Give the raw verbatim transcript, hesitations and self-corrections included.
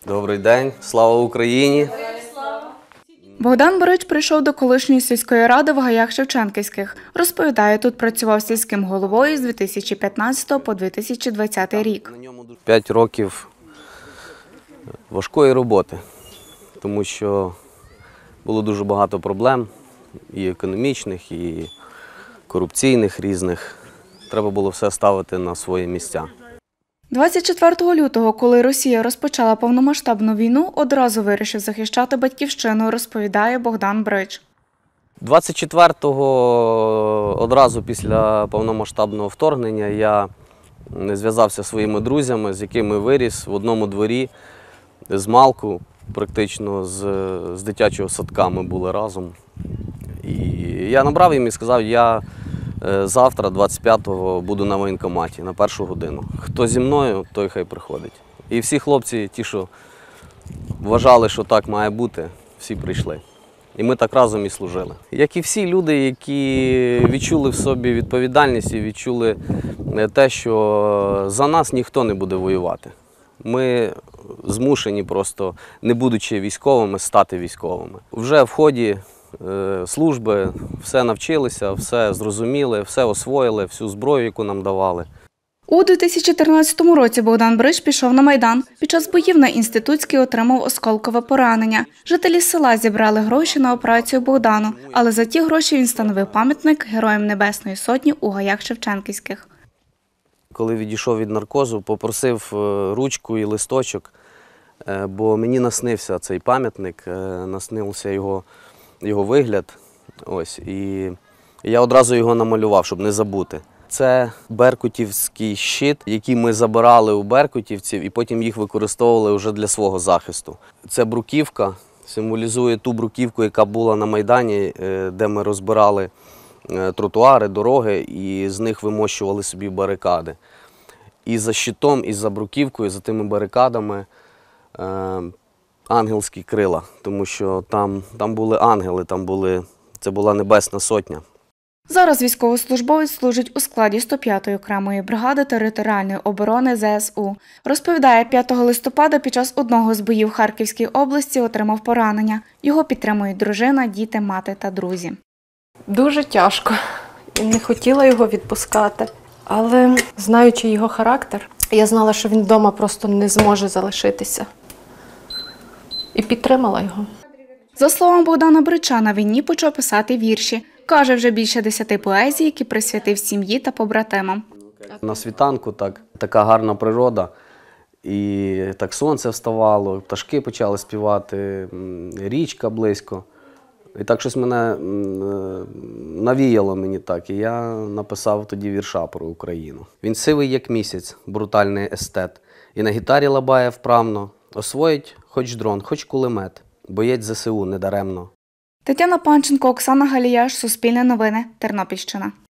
Добрий день, слава Україні! Богдан Брич прийшов до колишньої сільської ради в Гаях Шевченківських. Розповідає, тут працював сільським головою з дві тисячі п'ятнадцятого по дві тисячі двадцятий рік. П'ять років важкої роботи, тому що було дуже багато проблем, і економічних, і корупційних різних. Треба було все ставити на свої місця. двадцять четвертого лютого, коли Росія розпочала повномасштабну війну, одразу вирішив захищати батьківщину, розповідає Богдан Брич. двадцять четвертого, одразу після повномасштабного вторгнення, я зв'язався зі своїми друзями, з якими виріс в одному дворі, з малку, практично з, з дитячого садка ми були разом. І я набрав їм і сказав, я завтра, двадцять п'ятого, буду на воєнкоматі на першу годину. Хто зі мною, той хай приходить. І всі хлопці, ті, що вважали, що так має бути, всі прийшли. І ми так разом і служили. Як і всі люди, які відчули в собі відповідальність і відчули те, що за нас ніхто не буде воювати. Ми змушені просто, не будучи військовими, стати військовими. Вже в ході служби все навчилися, все зрозуміли, все освоїли, всю зброю, яку нам давали. У дві тисячі тринадцятому році Богдан Брич пішов на Майдан. Під час боїв на Інститутській отримав осколкове поранення. Жителі села зібрали гроші на операцію Богдану, але за ті гроші він встановив пам'ятник Героям Небесної Сотні у Гаях Шевченківських. Коли відійшов від наркозу, попросив ручку і листочок, бо мені наснився цей пам'ятник, наснився його його вигляд. Ось, і я одразу його намалював, щоб не забути. Це беркутівський щит, який ми забирали у беркутівців і потім їх використовували вже для свого захисту. Це бруківка, символізує ту бруківку, яка була на Майдані, де ми розбирали тротуари, дороги і з них вимощували собі барикади. І за щитом, і за бруківкою, за тими барикадами ангельські крила, тому що там, там були ангели, там були, це була Небесна Сотня. Зараз військовослужбовець служить у складі сто п'ятої окремої бригади територіальної оборони зе ес у. Розповідає, п'ятого листопада під час одного з боїв в Харківській області отримав поранення. Його підтримують дружина, діти, мати та друзі. Дуже тяжко. І не хотіла його відпускати. Але, знаючи його характер, я знала, що він вдома просто не зможе залишитися. І підтримала його. За словами Богдана Брича, на війні почав писати вірші. Каже, вже більше десяти поезій, які присвятив сім'ї та побратимам. На світанку так, така гарна природа, і так сонце вставало, пташки почали співати, річка близько. І так щось мене навіяло мені так, і я написав тоді вірша про Україну. Він сивий, як місяць, брутальний естет, і на гітарі лабає вправно, освоїть хоч дрон, хоч кулемет, боєць зе се у недаремно. Тетяна Панченко, Оксана Галіяш, Суспільне новини, Тернопільщина.